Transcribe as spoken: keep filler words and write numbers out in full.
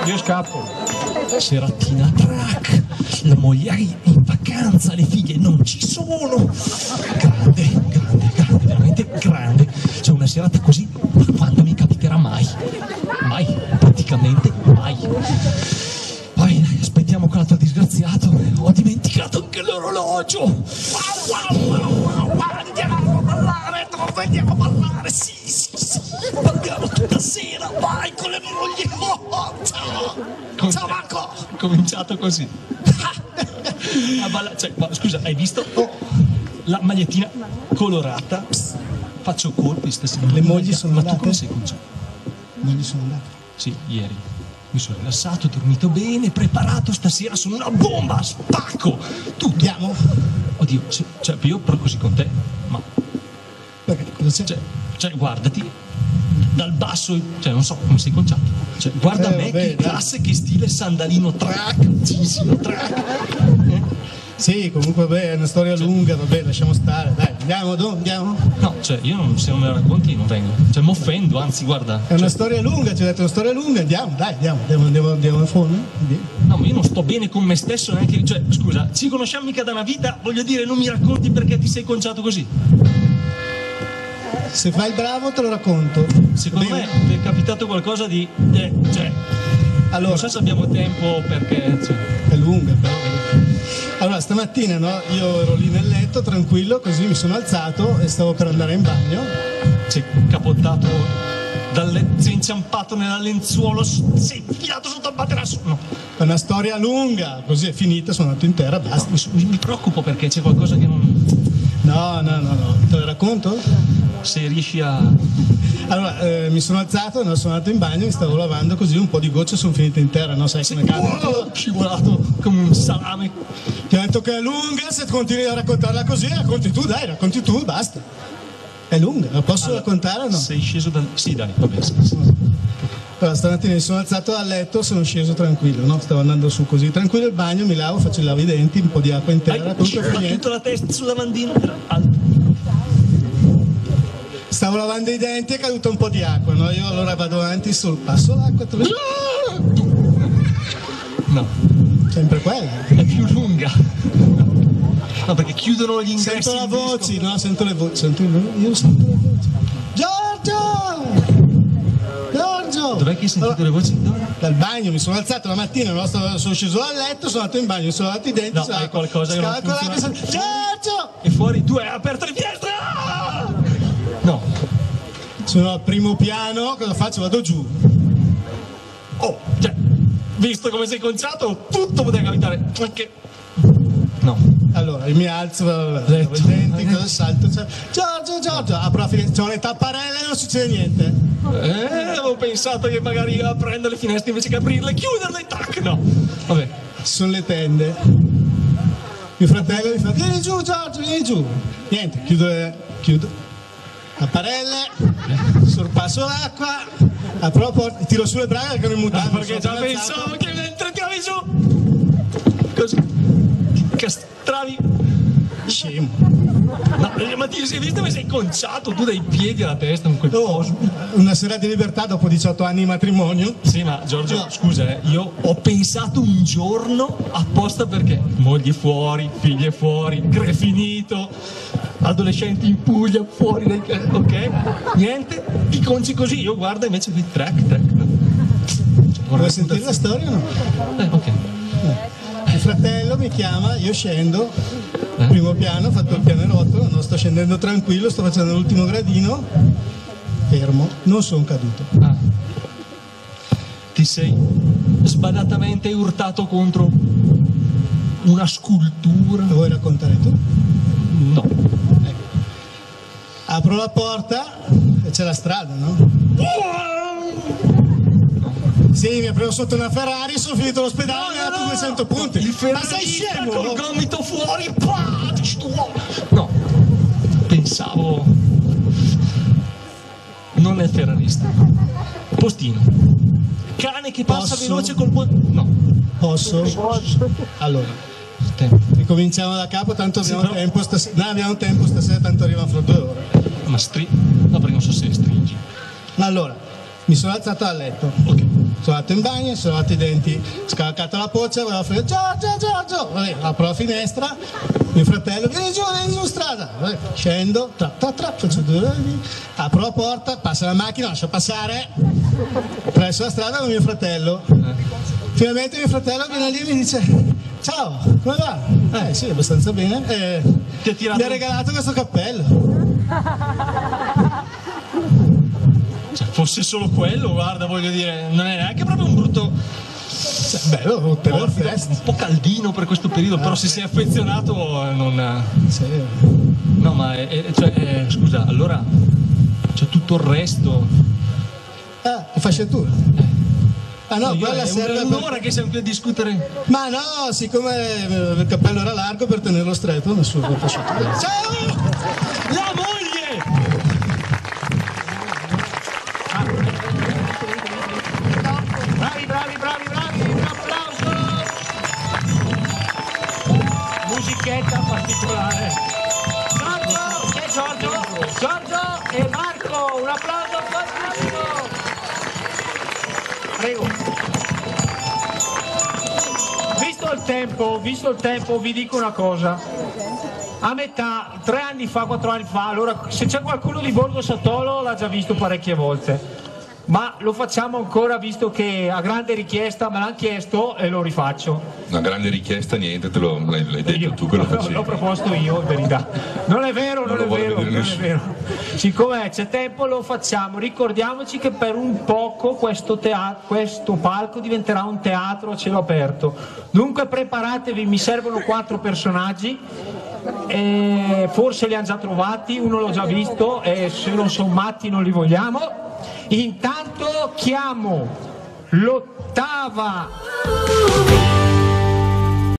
io scappo. Seratina track, la moglie è in vacanza, le figlie non ci sono. Grande, grande, grande, veramente grande. C'è una serata così, ma quando mi capiterà mai? Mai, praticamente mai. Poi dai, aspettiamo quell'altro disgraziato. Ho dimenticato anche l'orologio. Wow, wow, wow, wow, andiamo a ballare, andiamo a ballare, sì, sì, sì. Balliamo tutta sera, vai con le mogli. Oh, oh, ciao. Ciao Marco. Cominciato così. A balla- cioè, ma, scusa, hai visto? Oh, la magliettina colorata. Psst, faccio colpi stasera. Le mogli sono Ma andate? tu come sei conciato? Le mogli sono andate? Sì, ieri. Mi sono rilassato, ho dormito bene, preparato stasera, sono una bomba, spacco! Tutto. Andiamo? Oddio, se- cioè, io però così con te, ma... Perché? Cosa c'è? Cioè, cioè, guardati, dal basso, cioè, non so come sei conciato. Cioè, guarda Eh, me, vabbè, che dai. classe, che stile, sandalino track, cisino track. Eh? Sì, comunque vabbè, è una storia lunga, vabbè, lasciamo stare, dai, andiamo, do, andiamo. No, cioè, io non, se non me la racconti non vengo. Cioè, mi offendo, anzi, guarda. È una cioè, storia lunga, ci ho detto una storia lunga, andiamo, dai, andiamo, andiamo, andiamo, andiamo a fondo. Andiamo. no, ma io non sto bene con me stesso neanche. Cioè, scusa, ci conosciamo mica da una vita, voglio dire, non mi racconti perché ti sei conciato così. Se fai il bravo te lo racconto. Secondo Bene? me ti è capitato qualcosa di. Eh, cioè, Allora, non so se abbiamo tempo perché. Cioè, è lunga però. Allora, stamattina no, io ero lì nel letto, tranquillo, così mi sono alzato e stavo per andare in bagno. sei capottato dal letto, sei inciampato nella lenzuolo, sei infilato sotto il materasso. No, È una storia lunga, così è finita, sono andato in terra, basta. mi, mi preoccupo perché c'è qualcosa che non. No, no, no, no, te lo racconto? Se riesci a. Allora, eh, mi sono alzato, no, sono andato in bagno, mi stavo lavando, così un po' di gocce sono finite in terra, no? Sai come capita? Oh, scivolato come un salame. Ti ho detto che è lunga, se continui a raccontarla così, racconti tu, dai, racconti tu, basta. È lunga, la posso Allora, raccontare o no? Sei sceso dal. Sì, dai, va bene. Sì, sì. Allora, stamattina mi sono alzato dal letto, sono sceso tranquillo, no? Stavo andando su così, tranquillo il bagno, mi lavo, faccio il lavo i denti, un po' di acqua in terra, Hai tutto tutta finito. la testa sul lavandino. Era alto. Stavo lavando i denti e è caduta un po' di acqua, no? Io allora vado avanti sul passo l'acqua, te lo- No, sempre quella. è più lunga. No, perché chiudono gli ingressi. Sento la in disco. voce, no? Sento le voci, sento le voci, io sento le voci. Giorgio! Giorgio! Dov'è che hai sentito Allora, le voci? Dove? dal bagno, mi sono alzato la mattina, no? Stavo- sono sceso dal letto, sono andato in bagno, mi sono lavato i denti. No, sono- hai qualcosa che non scala con l'acqua, funziona. sono- Giorgio! E fuori tu hai aperto le finestre. Ah! No. Sono al primo piano, cosa faccio? Vado giù. Oh, cioè, visto come sei conciato, tutto poteva capitare. Anche. No. Allora, mi alzo, lavo i Letto. denti, cosa salto? Cioè, Giorgio, Giorgio, apro la finestra, c'ho le tapparelle e non succede niente. Eh, avevo pensato che magari a prendere le finestre invece che aprirle, chiuderle, tac, no. Vabbè. Sono le tende. Mio fratello mi fa, vieni giù Giorgio, vieni giù. Niente, chiudo, le, chiudo. Tapparelle, sorpasso l'acqua, apro la porta, tiro su le braghe perché non mi mutavo. Perché già pensavo che mentre tiravi su. Così. Ti castravi. Scemo. No, eh, ma ti sei visto come sei conciato tu dai piedi alla testa con quel Oh, coso? una sera di libertà dopo diciotto anni di matrimonio. Sì, ma Giorgio, No. scusa, eh, io ho pensato un giorno apposta perché moglie fuori, figlie fuori, è finito, adolescenti in Puglia fuori dai. Ok? Niente, ti conci così, io guardo invece qui track, track. Vuoi sentire la storia o no? Eh, ok. Il fratello mi chiama, io scendo, Eh? primo piano, ho fatto il pianerottolo, no, sto scendendo tranquillo, sto facendo l'ultimo gradino, fermo, non sono caduto. Ah. Ti sei sbadatamente urtato contro una scultura? Lo vuoi raccontare tu? No. Apro la porta e c'è la strada, no? Sì, mi ha preso sotto una Ferrari, sono finito all'ospedale, mi ha dato duecento punti. Il Ma sei ferrarista scemo? col gomito fuori, pah, ti stuo- No, pensavo. Non è il ferrarista. Postino. Cane che passa Posso? veloce col buon. No. Posso? Allora, Tempo. ricominciamo da capo, tanto abbiamo però- tempo stasera. No, abbiamo tempo stasera, tanto arrivano fra due ore. Ma stri. No, perché non so se stringi. Allora, mi sono alzato dal letto, Ok. sono andato in bagno, sono lavato i denti, scalcato la poccia, volevo fare Giorgio, Giorgio, vabbè, apro la finestra, mio fratello, vieni giù, vieni giù strada, vabbè, scendo, tra, tra, tra, faccio due, apro la porta, passa la macchina, lascio passare, presso la strada con mio fratello. Finalmente mio fratello viene lì e mi dice: ciao, come va? Eh sì, abbastanza bene. Eh, Ti ha tirato... mi ha regalato questo cappello. Cioè, fosse solo quello, guarda, voglio dire, non è neanche proprio un brutto... Cioè, bello, per la morbido, festa. un po' caldino per questo periodo, ah, però se sei affezionato non... Sì. No, ma è, è, cioè, è, scusa, allora c'è tutto il resto. Ah, che fasciatura. Eh. Ah no, Io quella è serve un'ora per... che siamo qui a discutere. Ma no, siccome il cappello era largo, per tenerlo stretto, nessuno fasciatura. Ciao! La moglie! Bravi, bravi, bravi, bravi, un applauso! Musichetta particolare. Giorgio, c'è Giorgio, Giorgio e Marco, un applauso fortissimo! Prego. Visto il tempo, visto il tempo, vi dico una cosa. A metà, tre anni fa, quattro anni fa, allora se c'è qualcuno di Borgo Satolo l'ha già visto parecchie volte. Ma lo facciamo ancora visto che a grande richiesta me l'hanno chiesto e lo rifaccio. Una grande richiesta, niente, te lo, l'hai, l'hai detto Io, tu che lo l'ho, facevi. l'ho proposto io, in verità. Non è vero, non, Non lo è vuole vero, vedere non è nessuno. vero. Siccome c'è tempo lo facciamo. Ricordiamoci che per un poco questo, teatro, questo palco diventerà un teatro a cielo aperto. Dunque preparatevi, mi servono quattro personaggi. E forse li hanno già trovati, uno l'ho già visto e se non sono matti non li vogliamo. Intanto chiamo l'ottava